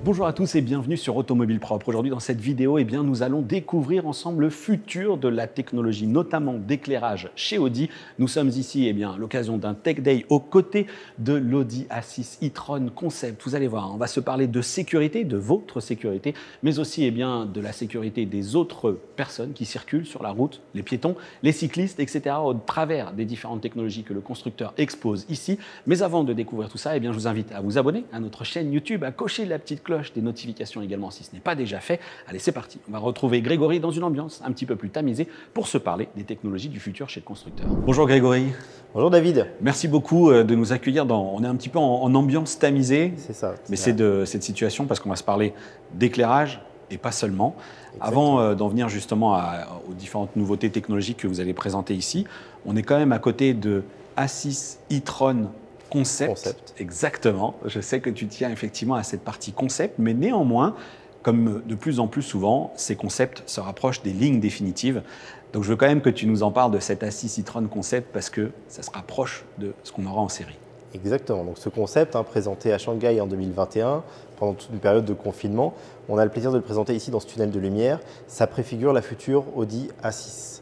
Bonjour à tous et bienvenue sur Automobile Propre. Aujourd'hui dans cette vidéo, nous allons découvrir ensemble le futur de la technologie, notamment d'éclairage chez Audi. Nous sommes ici à l'occasion d'un Tech Day aux côtés de l'Audi A6 e-tron Concept. Vous allez voir, on va se parler de sécurité, de votre sécurité, mais aussi de la sécurité des autres personnes qui circulent sur la route, les piétons, les cyclistes, etc. au travers des différentes technologies que le constructeur expose ici. Mais avant de découvrir tout ça, je vous invite à vous abonner à notre chaîne YouTube, à cocher la petite cloche des notifications également si ce n'est pas déjà fait. Allez, c'est parti. On va retrouver Grégory dans une ambiance un petit peu plus tamisée pour se parler des technologies du futur chez le constructeur. Bonjour Grégory. Bonjour David. Merci beaucoup de nous accueillir. On est un petit peu en ambiance tamisée. C'est ça. Mais c'est de cette situation parce qu'on va se parler d'éclairage et pas seulement. Exactement. Avant d'en venir justement aux différentes nouveautés technologiques que vous allez présenter ici, on est quand même à côté de A6 e-tron Concept. Exactement. Je sais que tu tiens effectivement à cette partie concept, mais néanmoins, comme de plus en plus souvent, ces concepts se rapprochent des lignes définitives. Donc je veux quand même que tu nous en parles de cet A6 e-tron Concept parce que ça se rapproche de ce qu'on aura en série. Exactement. Donc ce concept, présenté à Shanghai en 2021, pendant toute une période de confinement, on a le plaisir de le présenter ici dans ce tunnel de lumière. Ça préfigure la future Audi A6.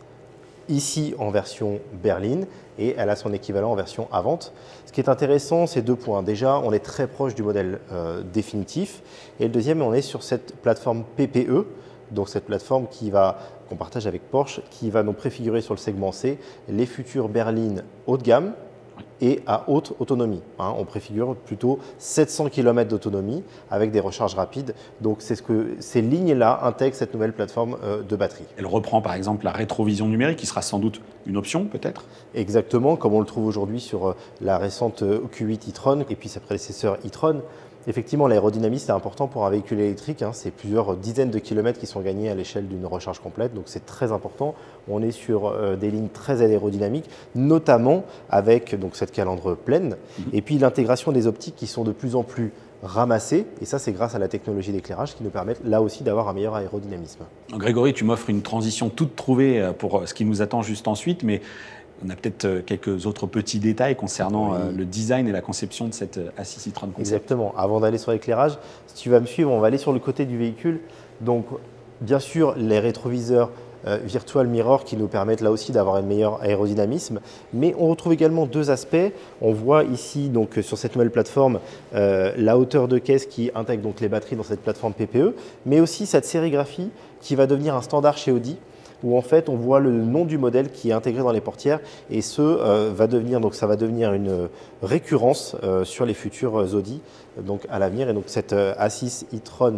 Ici en version berline et elle a son équivalent en version Avant. Ce qui est intéressant, c'est deux points. Déjà, on est très proche du modèle définitif. Et le deuxième, on est sur cette plateforme PPE, donc cette plateforme qu'on partage avec Porsche, qui va nous préfigurer sur le segment C les futures berlines haut de gamme et à haute autonomie. On préfigure plutôt 700 km d'autonomie avec des recharges rapides. Donc c'est ce que ces lignes-là intègrent cette nouvelle plateforme de batterie. Elle reprend par exemple la rétrovision numérique qui sera sans doute une option peut-être. Exactement, comme on le trouve aujourd'hui sur la récente Q8 e-tron et puis sa prédécesseur e-tron. Effectivement, l'aérodynamisme est important pour un véhicule électrique. C'est plusieurs dizaines de kilomètres qui sont gagnés à l'échelle d'une recharge complète, donc c'est très important. On est sur des lignes très aérodynamiques, notamment avec cette calandre pleine. Et puis l'intégration des optiques qui sont de plus en plus ramassées. Et ça, c'est grâce à la technologie d'éclairage qui nous permettent là aussi d'avoir un meilleur aérodynamisme. Grégory, tu m'offres une transition toute trouvée pour ce qui nous attend juste ensuite, mais on a peut-être quelques autres petits détails concernant le design et la conception de cette A6 e-tron Concept. Exactement. Avant d'aller sur l'éclairage, si tu vas me suivre, on va aller sur le côté du véhicule. Donc, bien sûr, les rétroviseurs Virtual Mirror qui nous permettent là aussi d'avoir un meilleur aérodynamisme. Mais on retrouve également deux aspects. On voit ici, sur cette nouvelle plateforme, la hauteur de caisse qui intègre les batteries dans cette plateforme PPE, mais aussi cette sérigraphie qui va devenir un standard chez Audi, où en fait on voit le nom du modèle qui est intégré dans les portières et ça va devenir une récurrence sur les futurs Audi à l'avenir. Et donc cette A6 e-tron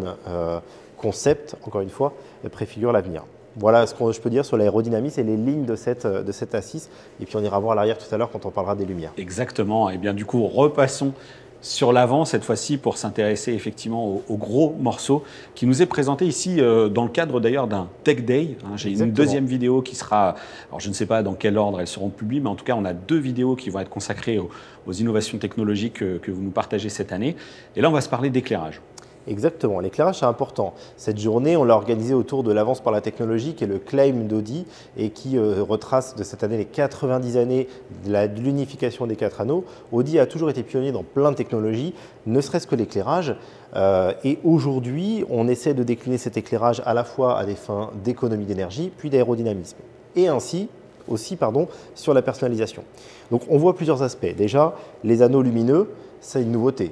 Concept, encore une fois, préfigure l'avenir. Voilà ce que je peux dire sur l'aérodynamisme et les lignes de cette A6. Et puis on ira voir à l'arrière tout à l'heure quand on parlera des lumières. Exactement. Et bien du coup, repassons sur l'avant cette fois-ci pour s'intéresser effectivement au gros morceau qui nous est présenté ici dans le cadre d'ailleurs d'un Tech Day. J'ai une deuxième vidéo qui sera, alors je ne sais pas dans quel ordre elles seront publiées, mais en tout cas on a deux vidéos qui vont être consacrées aux innovations technologiques que vous nous partagez cette année. Et là on va se parler d'éclairage. Exactement, l'éclairage c'est important. Cette journée, on l'a organisée autour de l'avance par la technologie qui est le claim d'Audi et qui retrace de cette année les 90 années de l'unification des 4 anneaux. Audi a toujours été pionnier dans plein de technologies, ne serait-ce que l'éclairage. Et aujourd'hui, on essaie de décliner cet éclairage à la fois à des fins d'économie d'énergie puis d'aérodynamisme. Et ainsi aussi sur la personnalisation. Donc on voit plusieurs aspects. Déjà, les anneaux lumineux, c'est une nouveauté.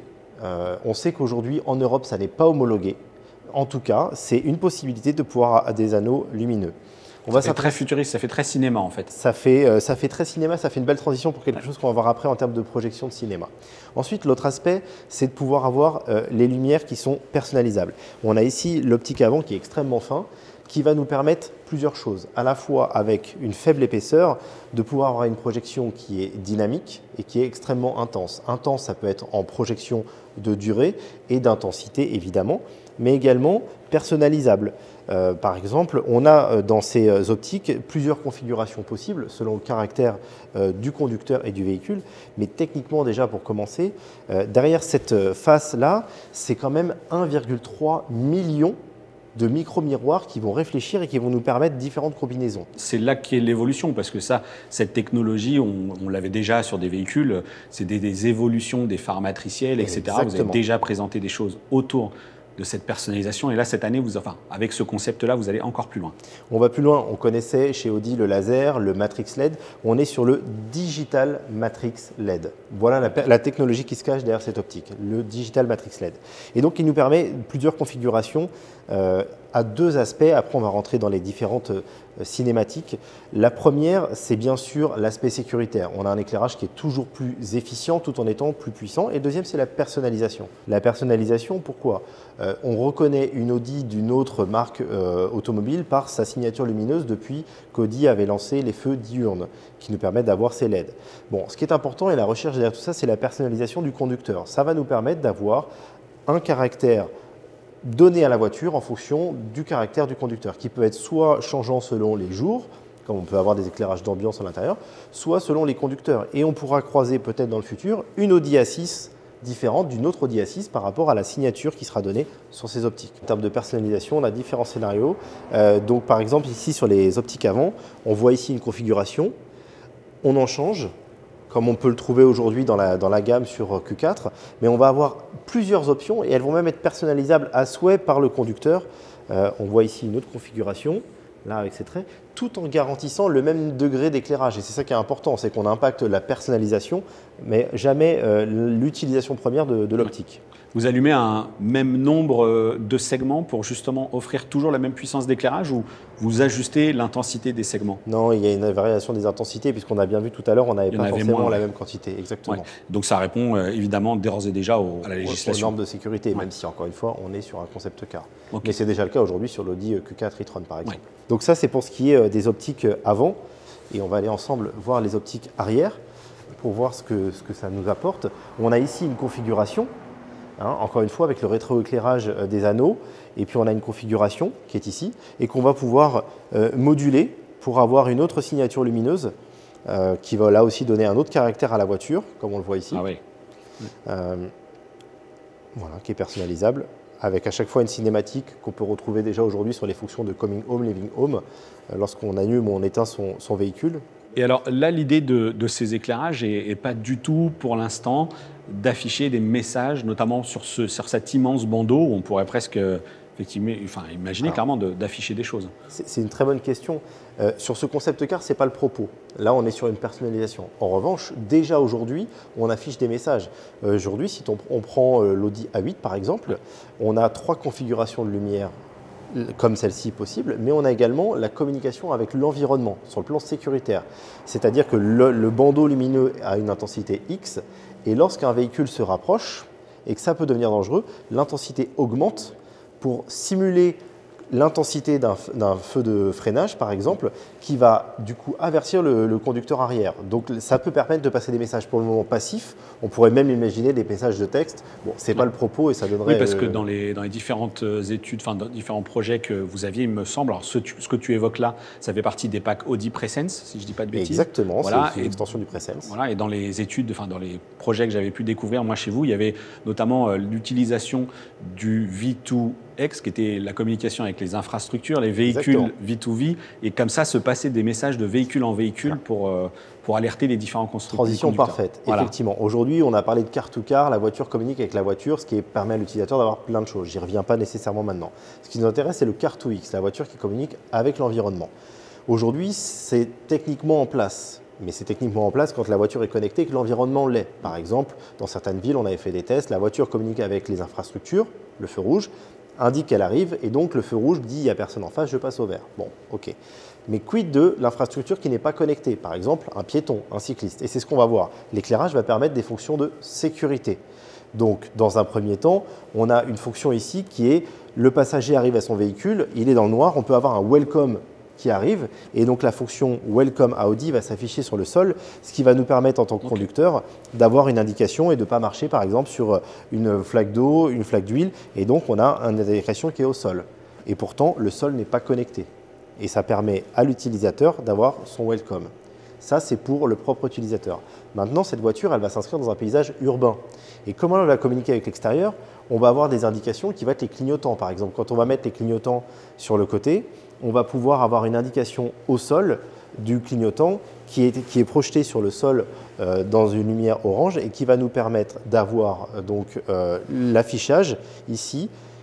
On sait qu'aujourd'hui, en Europe, ça n'est pas homologué. En tout cas, c'est une possibilité de pouvoir avoir des anneaux lumineux. Ça fait très futuriste, ça fait très cinéma en fait. Ça fait très cinéma, ça fait une belle transition pour quelque chose qu'on va voir après en termes de projection de cinéma. Ensuite, l'autre aspect, c'est de pouvoir avoir les lumières qui sont personnalisables. On a ici l'optique avant qui est extrêmement fin, qui va nous permettre plusieurs choses. À la fois avec une faible épaisseur, de pouvoir avoir une projection qui est dynamique et qui est extrêmement intense. Intense, ça peut être en projection de durée et d'intensité évidemment, mais également personnalisable. Par exemple, on a dans ces optiques plusieurs configurations possibles selon le caractère du conducteur et du véhicule. Mais techniquement, déjà pour commencer, derrière cette face-là, c'est quand même 1,3 million de micro-miroirs qui vont réfléchir et qui vont nous permettre différentes combinaisons. C'est là qu'est l'évolution, parce que cette technologie, on l'avait déjà sur des véhicules, c'est des évolutions des phares matriciels, etc. Exactement. Vous avez déjà présenté des choses autour de cette personnalisation. Et là, cette année, avec ce concept-là, vous allez encore plus loin. On va plus loin. On connaissait chez Audi le laser, le Matrix LED. On est sur le Digital Matrix LED. Voilà la technologie qui se cache derrière cette optique, le Digital Matrix LED. Et donc, il nous permet plusieurs configurations à deux aspects. Après, on va rentrer dans les différentes cinématiques. La première, c'est bien sûr l'aspect sécuritaire. On a un éclairage qui est toujours plus efficient tout en étant plus puissant. Et le deuxième, c'est la personnalisation. La personnalisation, pourquoi? On reconnaît une Audi d'une autre marque automobile par sa signature lumineuse depuis qu'Audi avait lancé les feux diurnes qui nous permettent d'avoir ces LED. Bon, ce qui est important et la recherche derrière tout ça, c'est la personnalisation du conducteur. Ça va nous permettre d'avoir un caractère donné à la voiture en fonction du caractère du conducteur, qui peut être soit changeant selon les jours, comme on peut avoir des éclairages d'ambiance à l'intérieur, soit selon les conducteurs. Et on pourra croiser peut-être dans le futur une Audi A6 différente d'une autre Audi A6 par rapport à la signature qui sera donnée sur ces optiques. En termes de personnalisation, on a différents scénarios. Donc par exemple, ici sur les optiques avant, on voit ici une configuration, on en change, comme on peut le trouver aujourd'hui dans la gamme sur Q4, mais on va avoir plusieurs options et elles vont même être personnalisables à souhait par le conducteur. On voit ici une autre configuration, là avec ces traits, tout en garantissant le même degré d'éclairage. Et c'est ça qui est important, c'est qu'on impacte la personnalisation, mais jamais l'utilisation première de l'optique. Vous allumez un même nombre de segments pour justement offrir toujours la même puissance d'éclairage ou vous ajustez l'intensité des segments? Non, il y a une variation des intensités puisqu'on a bien vu tout à l'heure, on n'avait pas forcément la même quantité. Exactement. Ouais. Donc ça répond évidemment d'ores et déjà à la législation. Aux normes de sécurité, ouais. Même si encore une fois, on est sur un concept car. Okay. Mais c'est déjà le cas aujourd'hui sur l'Audi Q4 e-tron par exemple. Ouais. Donc ça, c'est pour ce qui est des optiques avant. Et on va aller ensemble voir les optiques arrière pour voir ce que ça nous apporte. On a ici une configuration. Encore une fois, avec le rétroéclairage des anneaux. Et puis, on a une configuration qui est ici et qu'on va pouvoir moduler pour avoir une autre signature lumineuse qui va là aussi donner un autre caractère à la voiture, comme on le voit ici. Ah oui. Voilà, qui est personnalisable, avec à chaque fois une cinématique qu'on peut retrouver déjà aujourd'hui sur les fonctions de Coming Home, Living Home, lorsqu'on allume ou on éteint son véhicule. Et alors là, l'idée de ces éclairages n'est pas du tout, pour l'instant, d'afficher des messages, notamment sur cet immense bandeau où on pourrait presque imaginer clairement d'afficher des choses. C'est une très bonne question. Sur ce concept car, ce n'est pas le propos. Là, on est sur une personnalisation. En revanche, déjà aujourd'hui, on affiche des messages. Aujourd'hui, si on prend l'Audi A8 par exemple, on a 3 configurations de lumière comme celle-ci possible, mais on a également la communication avec l'environnement sur le plan sécuritaire. C'est-à-dire que le bandeau lumineux a une intensité X et lorsqu'un véhicule se rapproche et que ça peut devenir dangereux, l'intensité augmente pour simuler l'intensité d'un feu de freinage, par exemple, qui va du coup avertir le conducteur arrière. Donc ça peut permettre de passer des messages pour le moment passifs. On pourrait même imaginer des messages de texte. Bon, c'est pas le propos et ça donnerait... Oui, parce que dans les différentes études, dans différents projets que vous aviez, il me semble, alors ce que tu évoques là, ça fait partie des packs Audi Presence, si je ne dis pas de bêtises. Exactement, voilà, c'est une extension du Presence. Voilà, et dans les études, dans les projets que j'avais pu découvrir, moi chez vous, il y avait notamment l'utilisation du V2X, qui était la communication avec les infrastructures, les véhicules V2V, et comme ça se passer des messages de véhicule en véhicule pour alerter les différents constructeurs. Transition parfaite, voilà. Effectivement. Aujourd'hui, on a parlé de car-to-car, la voiture communique avec la voiture, ce qui permet à l'utilisateur d'avoir plein de choses. J'y reviens pas nécessairement maintenant. Ce qui nous intéresse, c'est le car-to-X, la voiture qui communique avec l'environnement. Aujourd'hui, c'est techniquement en place. Mais c'est techniquement en place quand la voiture est connectée et que l'environnement l'est. Par exemple, dans certaines villes, on avait fait des tests, la voiture communique avec les infrastructures, le feu rouge, indique qu'elle arrive et donc le feu rouge dit il n'y a personne en face, je passe au vert. Bon, ok. Mais quid de l'infrastructure qui n'est pas connectée? Par exemple, un piéton, un cycliste. Et c'est ce qu'on va voir. L'éclairage va permettre des fonctions de sécurité. Donc, dans un premier temps, on a une fonction ici qui est le passager arrive à son véhicule, il est dans le noir, on peut avoir un welcome qui arrive et donc la fonction Welcome Audi va s'afficher sur le sol, ce qui va nous permettre en tant que conducteur d'avoir une indication et de ne pas marcher par exemple sur une flaque d'eau, une flaque d'huile et donc on a une indication qui est au sol. Et pourtant le sol n'est pas connecté et ça permet à l'utilisateur d'avoir son Welcome. Ça c'est pour le propre utilisateur. Maintenant cette voiture elle va s'inscrire dans un paysage urbain et comment elle va communiquer avec l'extérieur? On va avoir des indications qui vont être les clignotants par exemple. Quand on va mettre les clignotants sur le côté, on va pouvoir avoir une indication au sol du clignotant qui est projeté sur le sol dans une lumière orange et qui va nous permettre d'avoir donc l'affichage ici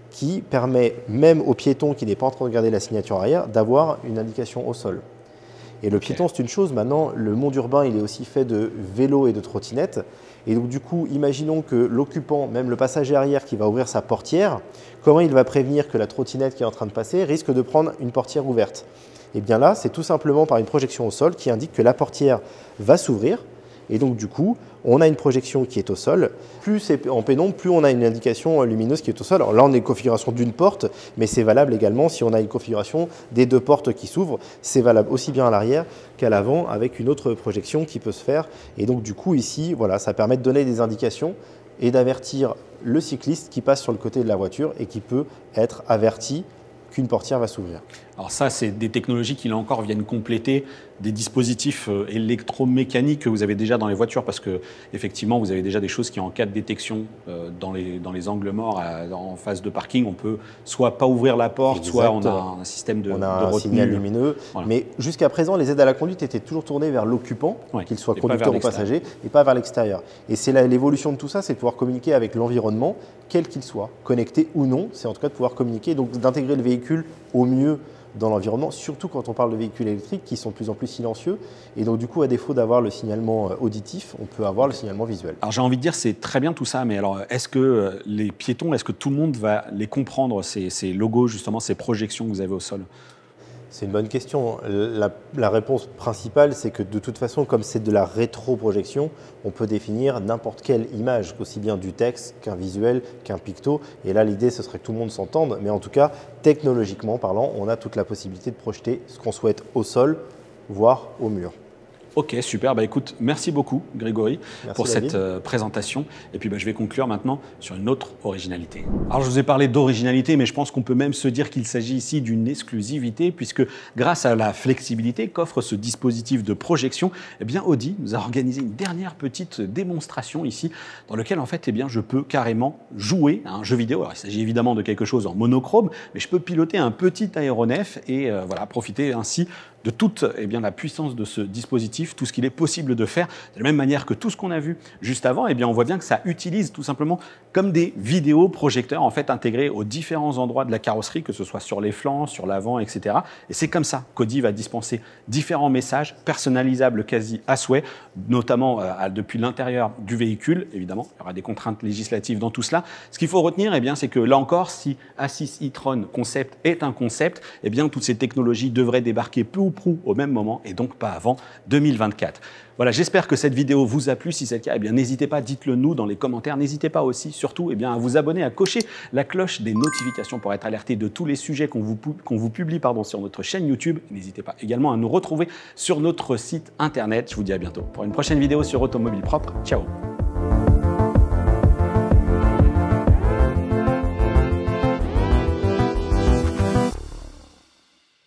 qui permet même au piéton qui n'est pas en train de regarder la signature arrière d'avoir une indication au sol. Et le piéton, c'est une chose. Maintenant, le monde urbain, il est aussi fait de vélos et de trottinettes. Et donc, du coup, imaginons que l'occupant, même le passager arrière qui va ouvrir sa portière, comment il va prévenir que la trottinette qui est en train de passer risque de prendre une portière ouverte? Et bien là, c'est tout simplement par une projection au sol qui indique que la portière va s'ouvrir. Et donc, du coup, on a une projection qui est au sol. Plus c'est en pénombre, plus on a une indication lumineuse qui est au sol. Alors là, on a une configuration d'une porte, mais c'est valable également si on a une configuration des deux portes qui s'ouvrent. C'est valable aussi bien à l'arrière qu'à l'avant avec une autre projection qui peut se faire. Et donc, du coup, ici, voilà, ça permet de donner des indications et d'avertir le cycliste qui passe sur le côté de la voiture et qui peut être averti qu'une portière va s'ouvrir. Alors ça, c'est des technologies qui, là encore, viennent compléter des dispositifs électromécaniques que vous avez déjà dans les voitures, parce que effectivement, vous avez déjà des choses qui, en cas de détection dans les angles morts en phase de parking, on peut soit pas ouvrir la porte, Exact. soit on a un système de on a un retenue. signal lumineux. Voilà. Mais jusqu'à présent, les aides à la conduite étaient toujours tournées vers l'occupant, Ouais, qu'il soit et pas conducteur vers ou passager, et pas vers l'extérieur. Et c'est l'évolution de tout ça, c'est de pouvoir communiquer avec l'environnement, quel qu'il soit, connecté ou non. C'est en tout cas de pouvoir communiquer, donc d'intégrer le véhicule au mieux dans l'environnement, surtout quand on parle de véhicules électriques qui sont de plus en plus silencieux. Et donc, du coup, à défaut d'avoir le signalement auditif, on peut avoir le signalement visuel. Alors, j'ai envie de dire, c'est très bien tout ça, mais alors, est-ce que les piétons, est-ce que tout le monde va les comprendre, ces logos, justement, ces projections que vous avez au sol? C'est une bonne question. La réponse principale, c'est que de toute façon, comme c'est de la rétroprojection, on peut définir n'importe quelle image, aussi bien du texte qu'un visuel, qu'un picto. Et là, l'idée, ce serait que tout le monde s'entende. Mais en tout cas, technologiquement parlant, on a toute la possibilité de projeter ce qu'on souhaite au sol, voire au mur. Ok, super. Bah, écoute, merci beaucoup, Grégory, pour David. cette présentation. Et puis, je vais conclure maintenant sur une autre originalité. Alors, je vous ai parlé d'originalité, mais je pense qu'on peut même se dire qu'il s'agit ici d'une exclusivité, puisque grâce à la flexibilité qu'offre ce dispositif de projection, eh bien, Audi nous a organisé une dernière petite démonstration ici, dans lequel, en fait, eh bien, je peux carrément jouer à un jeu vidéo. Alors, il s'agit évidemment de quelque chose en monochrome, mais je peux piloter un petit aéronef et voilà, profiter ainsi de toute la puissance de ce dispositif, tout ce qu'il est possible de faire. De la même manière que tout ce qu'on a vu juste avant, on voit bien que ça utilise tout simplement comme des vidéoprojecteurs en fait intégrés aux différents endroits de la carrosserie, que ce soit sur les flancs, sur l'avant, etc. Et c'est comme ça qu'Audi va dispenser différents messages personnalisables quasi à souhait, notamment depuis l'intérieur du véhicule. Évidemment, il y aura des contraintes législatives dans tout cela. Ce qu'il faut retenir, c'est que là encore, si A6 e-tron concept est un concept, toutes ces technologies devraient débarquer peu ou prou au même moment et donc pas avant 2024. Voilà, j'espère que cette vidéo vous a plu. Si c'est le cas, n'hésitez pas, dites-le nous dans les commentaires. N'hésitez pas aussi, surtout, à vous abonner, à cocher la cloche des notifications pour être alerté de tous les sujets qu'on vous publie sur notre chaîne YouTube. N'hésitez pas également à nous retrouver sur notre site internet. Je vous dis à bientôt pour une prochaine vidéo sur Automobile Propre. Ciao!